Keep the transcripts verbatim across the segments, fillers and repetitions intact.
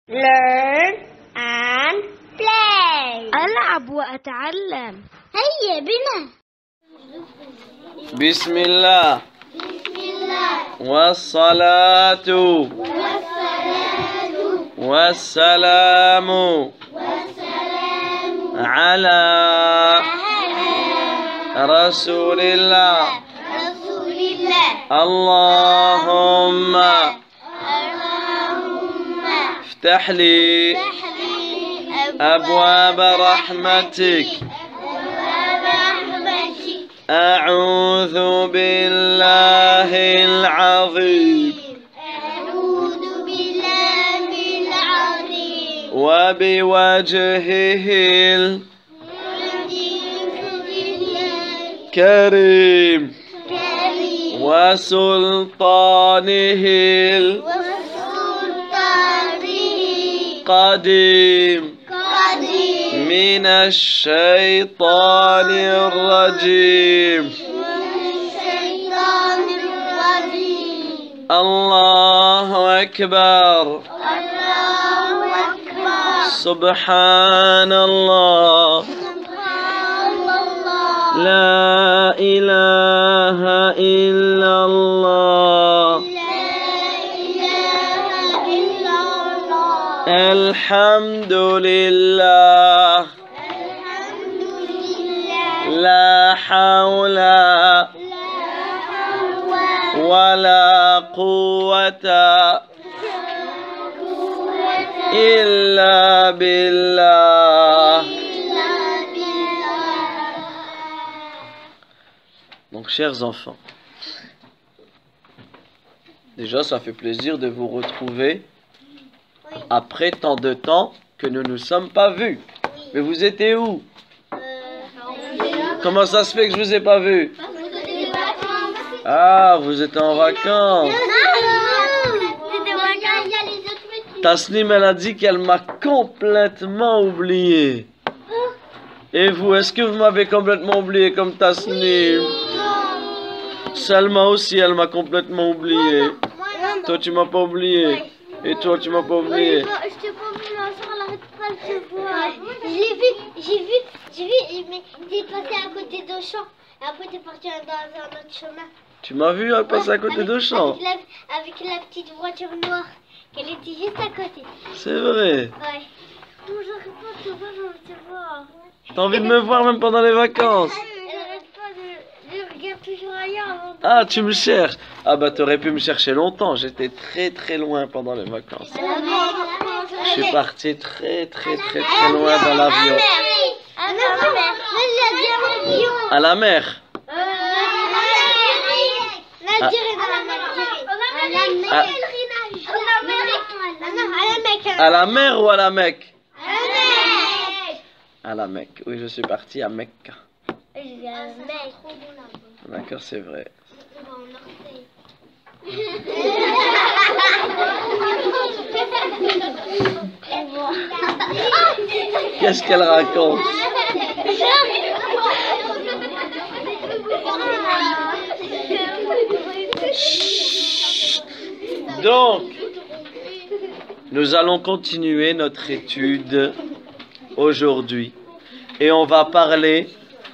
learn and play. ألعب وأتعلم. هيا بنا. بسم الله. بسم الله. والصلاة. والصلاة. والسلام. والسلام. على رسول الله. رسول الله. اللهم اللهم افتح لي افتح لي أبواب رحمتك. أبواب رحمتك. أعوذ بالله العظيم أعوذ بالله العظيم وبوجهه الكريم كريم وسلطانه وسلطانه القديم قديم من الشيطان الرجيم. الشيطان الرجيم. الله أكبر. الله أكبر. سبحان الله. سبحان الله. لا إله إلا الله. لا إله إلا الله. الحمد لله. الحمد لله. لا حول لا حول ولا قوة إلا بالله. Donc, chers enfants, déjà, ça fait plaisir de vous retrouver après tant de temps que nous ne nous sommes pas vus. Mais vous étiez où? Comment ça se fait que je vous ai pas vu? Ah, vous êtes en vacances. Tasnim, elle a dit qu'elle m'a complètement oublié. Et vous, est-ce que vous m'avez complètement oublié comme Tasnim? Salma aussi, elle m'a complètement oublié. Toi, tu m'as pas oublié. Et toi, tu m'as pas oublié. Je t'ai pas vu, ma soeur, elle arrête pas de te voir. Je l'ai vu, j'ai vu, j'ai vu, mais t'es passé à côté d'Auchan. Et après, t'es parti dans un autre chemin. Tu m'as vu elle passer à côté Avec- d'Auchan? Avec la, avec la petite voiture noire, qu'elle était juste à côté. C'est vrai. Ouais. Non, j'arrête pas de te voir, je te vois. T'as envie de me voir même pendant les vacances? Elle arrête pas de, de regarder toujours ailleurs. avant de- Ah, tu me cherches. Ah bah, t'aurais pu me chercher longtemps. J'étais très très loin pendant les vacances. À la mer. Je suis parti très très très très loin dans l'avion. À la mer. À la mer. L'Algérie, dans l'Algérie. À, à la mer ou à la Mecque? À la Mecque. Oui, je suis parti à Mecca. D'accord, c'est vrai. Qu'est-ce qu'elle raconte? Donc, nous allons continuer notre étude aujourd'hui et on va parler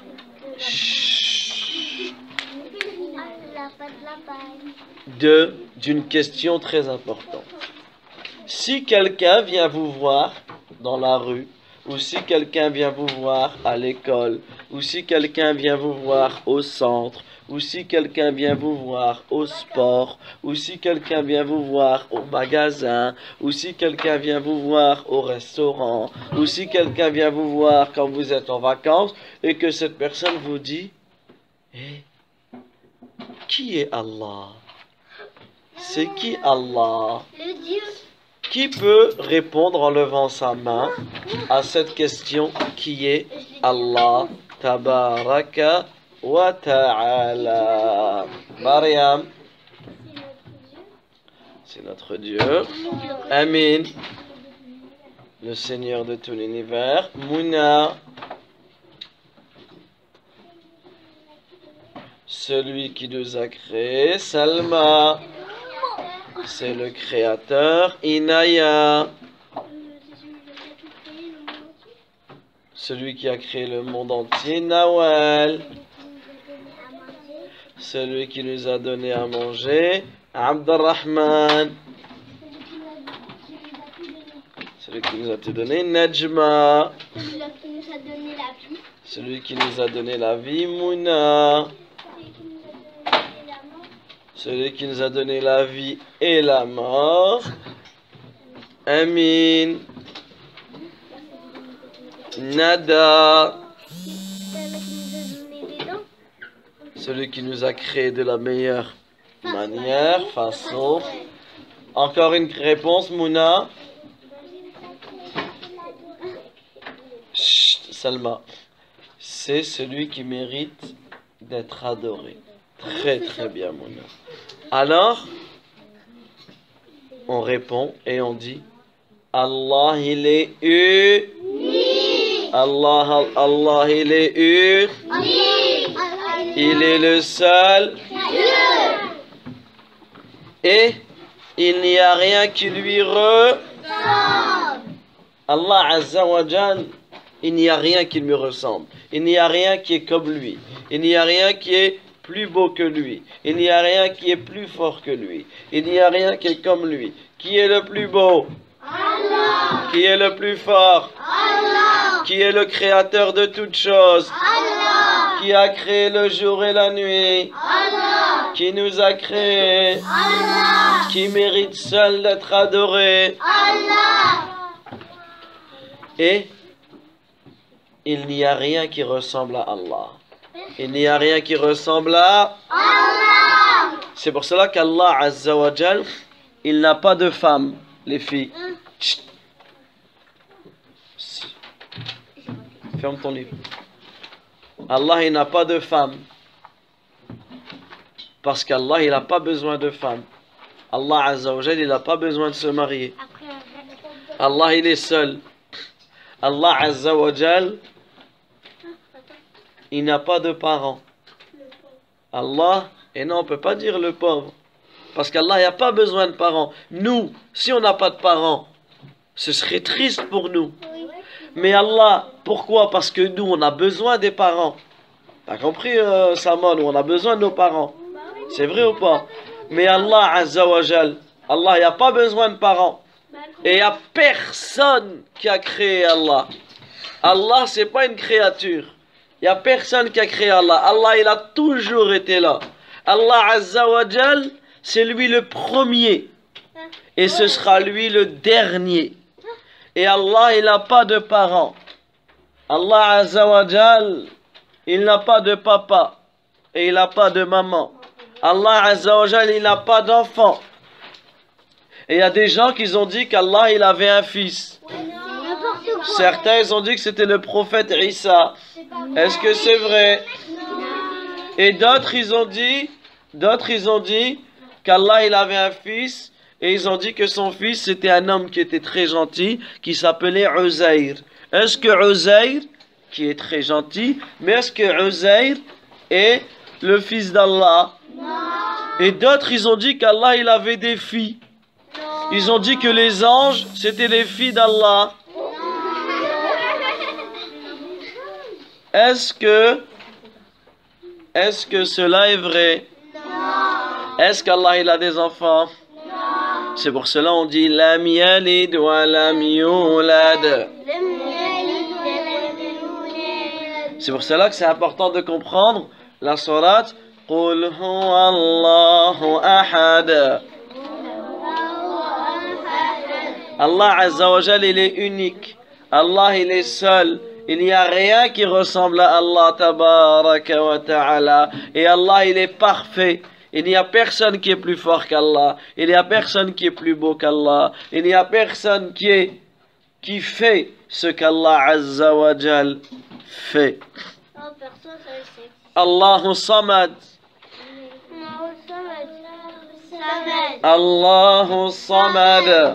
de d'une question très importante. Si quelqu'un vient vous voir dans la rue, ou si quelqu'un vient vous voir à l'école, ou si quelqu'un vient vous voir au centre, ou si quelqu'un vient vous voir au sport, ou si quelqu'un vient vous voir au magasin, ou si quelqu'un vient vous voir au restaurant, ou si quelqu'un vient vous voir quand vous êtes en vacances, et que cette personne vous dit, eh, qui est Allah? C'est qui Allah? Le Dieu. Qui peut répondre en levant sa main à cette question qui est Allah Tabaraka wa Ta'ala? Mariam. C'est notre Dieu. Amin. Le Seigneur de tout l'univers. Mouna. Celui qui nous a créés. Salma. C'est le créateur. Inaya. Celui qui a créé le monde entier, Nawal. Celui qui nous a donné à manger, Abdurrahman. Celui qui nous a tout donné, Najma. Celui qui nous a donné la vie. Celui qui nous a donné la vie, Mouna. Celui qui nous a donné la vie et la mort, Amin. Nada. Celui qui nous a créé de la meilleure manière, façon. Encore une réponse, Mouna. Chut, Salma. C'est celui qui mérite d'être adoré. Très très bien, Mouna. Alors, on répond et on dit Allah il est eu. Allah, Allah il est eu. Il est le seul. Et il n'y a rien qui lui ressemble. Allah Azza wa Jal, il n'y a rien qui lui ressemble. Il n'y a rien qui est comme lui. Il n'y a rien qui est plus beau que lui. Il n'y a rien qui est plus fort que lui. Il n'y a rien qui est comme lui. Qui est le plus beau? Allah. Qui est le plus fort? Allah. Qui est le créateur de toutes choses? Allah. Qui a créé le jour et la nuit? Allah. Qui nous a créés? Allah. Qui mérite seul d'être adoré? Allah. Et il n'y a rien qui ressemble à Allah. Il n'y a rien qui ressemble à Allah. C'est pour cela qu'Allah Azza wa Jal, il n'a pas de femme, les filles. Chut. Ferme ton livre. Allah, il n'a pas de femme. Parce qu'Allah, il n'a pas besoin de femme. Allah Azza wa Jal, il n'a pas besoin de se marier. Allah, il est seul. Allah Azza wa Jal, il n'a pas de parents. Allah, et non, on ne peut pas dire le pauvre. Parce qu'Allah, il n'y a pas besoin de parents. Nous, si on n'a pas de parents, ce serait triste pour nous. Mais Allah, pourquoi? Parce que nous, on a besoin des parents. T'as compris, euh, Samon? On a besoin de nos parents. C'est vrai ou pas? Mais Allah, Azza wa Jal, Allah, il n'y a pas besoin de parents. Et il n'y a personne qui a créé Allah. Allah, c'est pas une créature. Il n'y a personne qui a créé Allah. Allah, il a toujours été là. Allah Azza wa Jal, c'est lui le premier. Et ce sera lui le dernier. Et Allah, il n'a pas de parents. Allah Azza wa Jal, il n'a pas de papa. Et il n'a pas de maman. Allah Azza wa Jal, il n'a pas d'enfant. Et il y a des gens qui ont dit qu'Allah, il avait un fils. Certains, ils ont dit que c'était le prophète Isa. Est-ce que c'est vrai? Et d'autres, ils ont dit, d'autres, ils ont dit qu'Allah, il avait un fils. Et ils ont dit que son fils, c'était un homme qui était très gentil, qui s'appelait Uzair. Est-ce que Uzair, qui est très gentil, mais est-ce que Uzair est le fils d'Allah? Et d'autres, ils ont dit qu'Allah, il avait des filles. Ils ont dit que les anges, c'était les filles d'Allah. Est-ce que, est-ce que cela est vrai? Est-ce qu'Allah, il a des enfants? C'est pour cela on dit Lam yalid wa lam yulad. C'est pour cela que c'est important de comprendre la sourate Qul huwa Allahu ahad. Allah Azza wa Jal, il est unique. Allah, il est seul. Il n'y a rien qui ressemble à Allah Tabaraka wa Ta'ala. Et Allah, il est parfait. Il n'y a personne qui est plus fort qu'Allah. Il n'y a personne qui est plus beau qu'Allah. Il n'y a personne qui est, qui fait ce qu'Allah Azza wa Jal fait. Allahu Samad. Allahu Samad.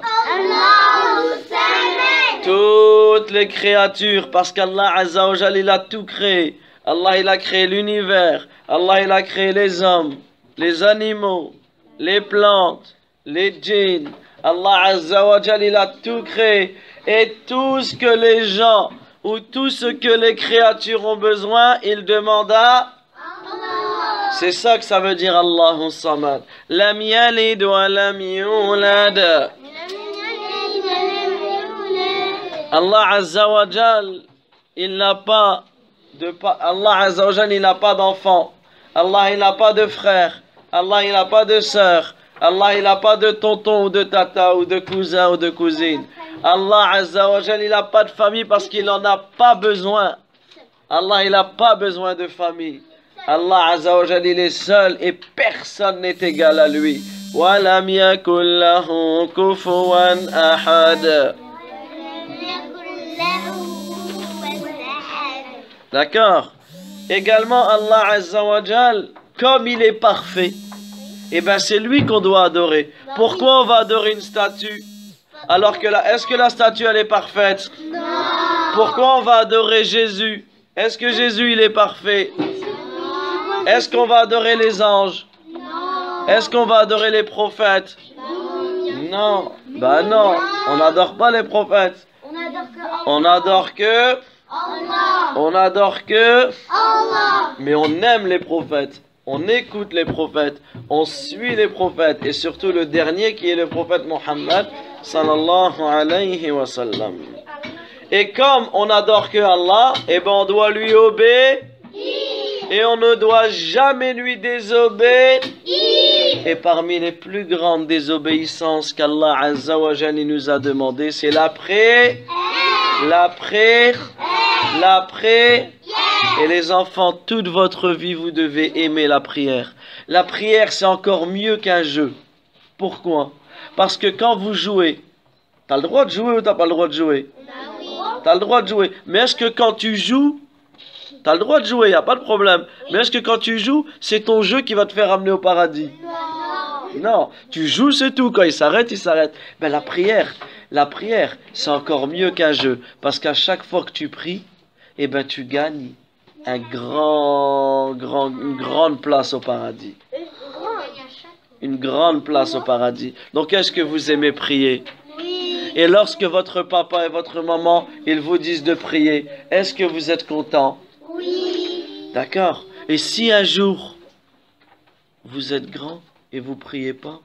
Toutes les créatures, parce qu'Allah Azza wa Jal, il a tout créé. Allah, il a créé l'univers. Allah, il a créé les hommes, les animaux, les plantes, les djinns. Allah Azza wa Jal, il a tout créé. Et tout ce que les gens où tout ce que les créatures ont besoin, ils demandent à... C'est ça que ça veut dire Allahu Samad. Lam yalid wa lam yulad. Allah Azza wa Jal, il n'a pas de pa- Allah Azza wa Jal, il n'a pas d'enfant. Allah, il n'a pas de frère. Allah, il n'a pas de sœur. Allah, il n'a pas de tonton ou de tata ou de cousin ou de cousine. Allah Azza wa Jal, il n'a pas de famille parce qu'il n'en a pas besoin. Allah, il n'a pas besoin de famille. Allah Azza wa Jal, il est seul et personne n'est égal à lui. Wa lam yakul lahu kufuwan ahad. D'accord. Également, Allah Azza wa Jal, comme il est parfait, et ben c'est lui qu'on doit adorer. Pourquoi on va adorer une statue alors que la, est-ce que la statue elle est parfaite? Non. Pourquoi on va adorer Jésus? Est-ce que Jésus il est parfait? Non. Est-ce qu'on va adorer les anges? Non. Est-ce qu'on va adorer les prophètes? Non. Non. Ben non, on n'adore pas les prophètes. On adore que Allah. On adore que Allah. Mais on aime les prophètes. On écoute les prophètes. On suit les prophètes. Et surtout le dernier qui est le prophète Mohammed sallallahu alayhi wa sallam. Et comme on adore que Allah, et ben on doit lui obéir. Et on ne doit jamais lui désobéir. Et parmi les plus grandes désobéissances qu'Allah Azza wa Jalla nous a demandé, c'est la prière. La prière. La prière. Et les enfants, toute votre vie, vous devez aimer la prière. La prière, c'est encore mieux qu'un jeu. Pourquoi? Parce que quand vous jouez, t'as le droit de jouer ou t'as pas le droit de jouer? T'as le droit de jouer. Mais est-ce que quand tu joues, t'as le droit de jouer, y a pas de problème. Mais est-ce que quand tu joues, c'est ton jeu qui va te faire amener au paradis? Non. Tu joues, c'est tout. Quand il s'arrête, il s'arrête. Ben la prière, la prière, c'est encore mieux qu'un jeu. Parce qu'à chaque fois que tu pries, eh ben tu gagnes un grand, grand, une grande place au paradis. Une grande place au paradis. Donc est-ce que vous aimez prier? Et lorsque votre papa et votre maman, ils vous disent de prier, est-ce que vous êtes content? Oui. D'accord. Et si un jour, vous êtes grand et vous priez pas,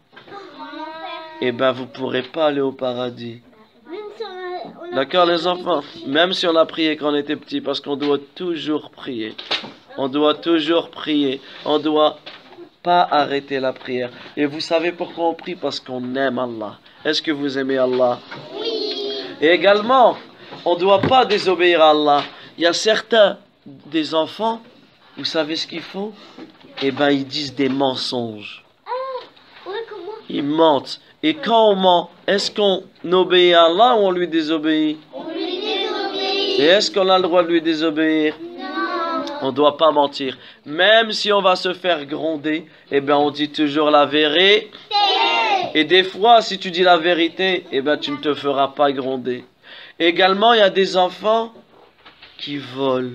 eh ben vous pourrez pas aller au paradis. D'accord les enfants? Même si on a prié quand on était petit, parce qu'on doit toujours prier. On doit toujours prier. On ne doit pas arrêter la prière. Et vous savez pourquoi on prie? Parce qu'on aime Allah. Est-ce que vous aimez Allah? Oui. Et également, on ne doit pas désobéir à Allah. Il y a certains des enfants, vous savez ce qu'ils font? Eh bien, ils disent des mensonges. Ah, ouais, comment? Ils mentent. Et quand on ment, est-ce qu'on obéit à Allah ou on lui désobéit? On lui désobéit. Et est-ce qu'on a le droit de lui désobéir? Non. On ne doit pas mentir. Même si on va se faire gronder, eh bien on dit toujours la vérité. Et des fois, si tu dis la vérité, eh bien tu ne te feras pas gronder. Également, il y a des enfants qui volent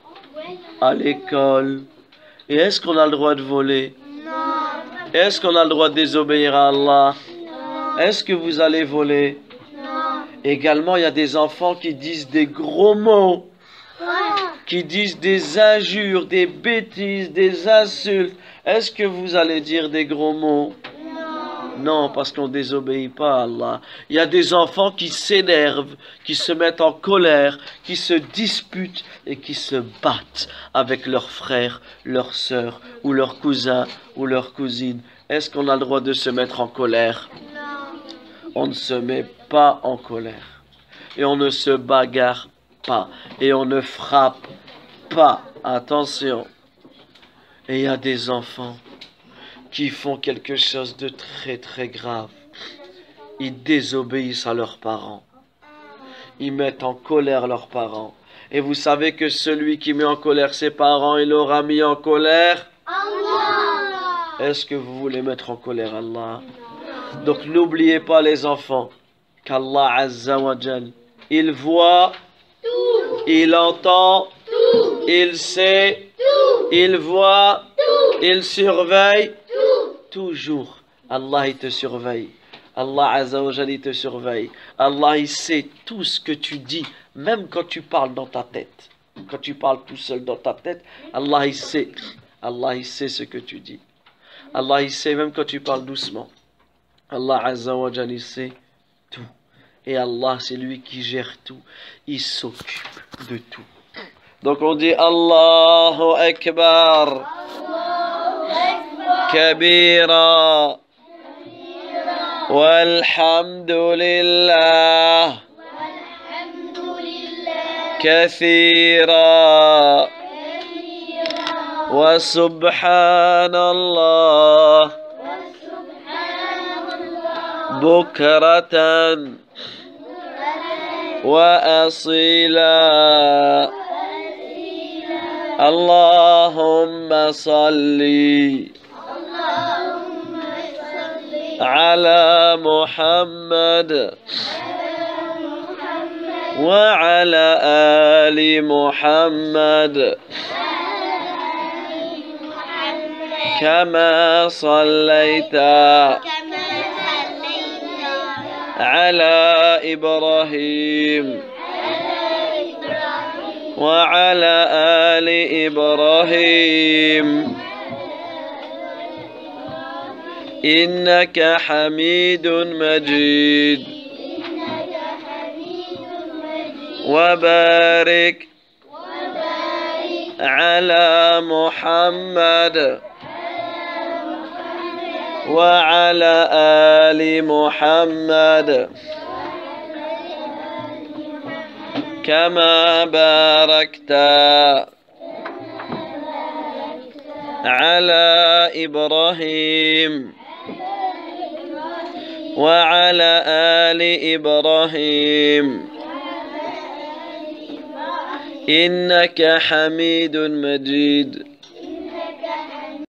à l'école. Et est-ce qu'on a le droit de voler? Non. Est-ce qu'on a le droit de désobéir à Allah? Est-ce que vous allez voler? Non. Également, il y a des enfants qui disent des gros mots, ouais. Qui disent des injures, des bêtises, des insultes. Est-ce que vous allez dire des gros mots? Non. Non, parce qu'on ne désobéit pas à Allah. Il y a des enfants qui s'énervent, qui se mettent en colère, qui se disputent et qui se battent avec leurs frères, leurs sœurs, ou leurs cousins, ou leurs cousines. Est-ce qu'on a le droit de se mettre en colère? On ne se met pas en colère. Et on ne se bagarre pas. Et on ne frappe pas. Attention. Et il y a des enfants qui font quelque chose de très très grave. Ils désobéissent à leurs parents. Ils mettent en colère leurs parents. Et vous savez que celui qui met en colère ses parents, il aura mis en colère Allah. Est-ce que vous voulez mettre en colère Allah? Donc n'oubliez pas les enfants qu'Allah Azza wa Jal, il voit, tout. Il entend, tout. Il sait, tout. Il voit, tout. Il surveille, tout. Toujours. Allah il te surveille. Allah Azza wa Jalla, il te surveille. Allah, il sait tout ce que tu dis, même quand tu parles dans ta tête. Quand tu parles tout seul dans ta tête, Allah, il sait. Allah, il sait ce que tu dis. Allah, il sait même quand tu parles doucement. Allah Azza wa Jalla, il sait tout. Et Allah, c'est lui qui gère tout. Il s'occupe de tout. Donc on dit Allahu Akbar. Kabira. Walhamdulillah. كثيرا وسبحان الله بكرة وأصيلا اللهم صل على محمد وعلى آل محمد كما صليت على إبراهيم وعلى آل إبراهيم إنك حميد مجيد وبارك على محمد وعلى آل محمد كما باركت على إبراهيم وعلى آل إبراهيم إنك حميد مجيد